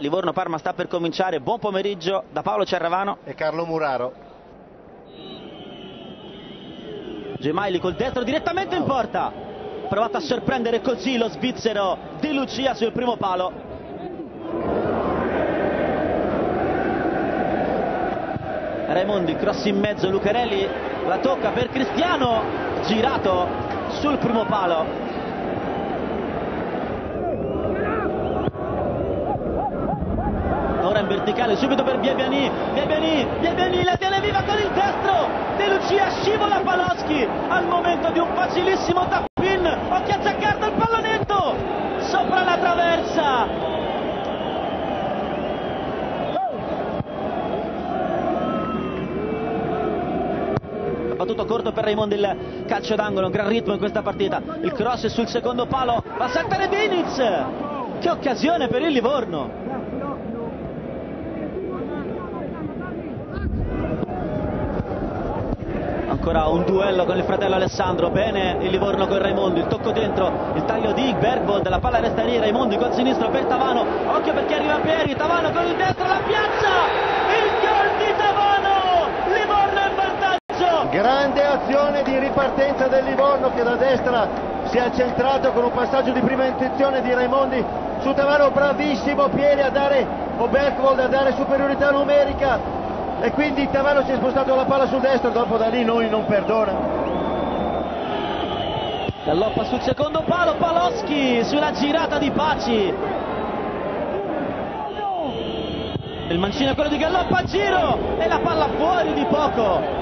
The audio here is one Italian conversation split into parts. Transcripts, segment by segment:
Livorno-Parma sta per cominciare. Buon pomeriggio da Paolo Cerravano e Carlo Muraro. Gemayli col destro direttamente in porta, provato a sorprendere così lo svizzero Di Lucia sul primo palo. Raimondi, cross in mezzo, Lucarelli la tocca per Cristiano, girato sul primo palo. Ora in verticale subito per Biabiani, la tiene viva con il destro, De Lucia scivola Paloschi al momento di un facilissimo tap-in. Occhio a Zaccardo, il pallonetto sopra la traversa. Battuto corto per Raimondi, il calcio d'angolo, un gran ritmo in questa partita. Il cross sul secondo palo, va a saltare Diniz. Che occasione per il Livorno. Ancora un duello con il fratello Alessandro, bene il Livorno con Raimondi, il tocco dentro, il taglio di Bergvold, la palla resta lì, Raimondi col sinistro per Tavano, occhio perché arriva Pieri, Tavano con il destro, la piazza, il gol di Tavano, Livorno in vantaggio! Grande azione di ripartenza del Livorno che da destra si è centrato con un passaggio di prima intenzione di Raimondi su Tavano, bravissimo Pieri a dare, o Bergvold a dare superiorità numerica. E quindi Tavano si è spostato la palla sul destro, dopo da lì noi non perdona. Galloppa sul secondo palo, Paloschi sulla girata di Paci. Il mancino è quello di Galloppa a giro e la palla fuori di poco.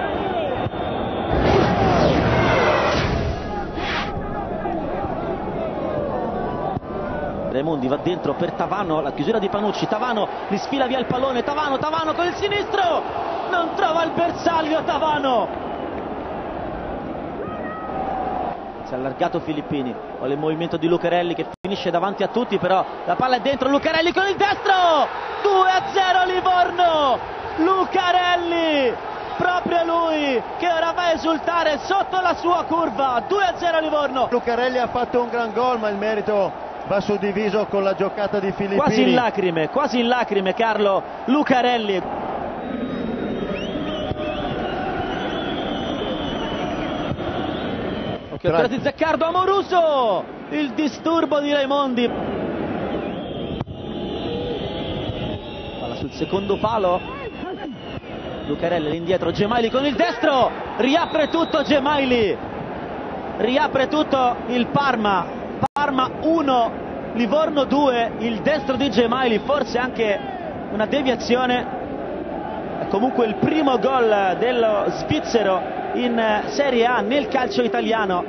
Raimondi va dentro per Tavano, la chiusura di Panucci, Tavano gli sfila via il pallone, Tavano con il sinistro, non trova il bersaglio Tavano. Si è allargato Filippini, con il movimento di Lucarelli che finisce davanti a tutti, però la palla è dentro, Lucarelli con il destro, 2-0 Livorno, Lucarelli, proprio lui che ora va a esultare sotto la sua curva, 2-0 Livorno. Lucarelli ha fatto un gran gol, ma il merito va suddiviso con la giocata di Filippini. Quasi in lacrime Carlo Lucarelli. Occhio ancora di Zaccardo, Amoruso, il disturbo di Raimondi. Palla sul secondo palo, Lucarelli all'indietro, Gemayli con il destro, riapre tutto Gemayli, riapre tutto il Parma 1, Livorno 2, il destro di Gemayli, forse anche una deviazione, comunque il primo gol dello svizzero in Serie A nel calcio italiano.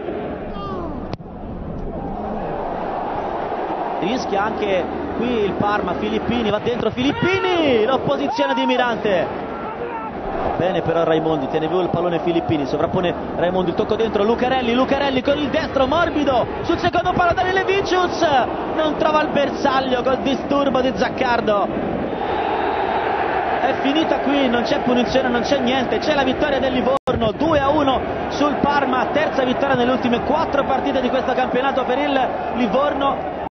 Rischia anche qui il Parma, Filippini, va dentro Filippini, l'opposizione di Mirante. Bene però Raimondi, tiene vivo il pallone Filippini, sovrappone Raimondi, il tocco dentro, Lucarelli con il destro, morbido, sul secondo palo Daniele Vicius, non trova il bersaglio col disturbo di Zaccardo. È finita qui, non c'è punizione, non c'è niente, c'è la vittoria del Livorno, 2-1 sul Parma, terza vittoria nelle ultime 4 partite di questo campionato per il Livorno.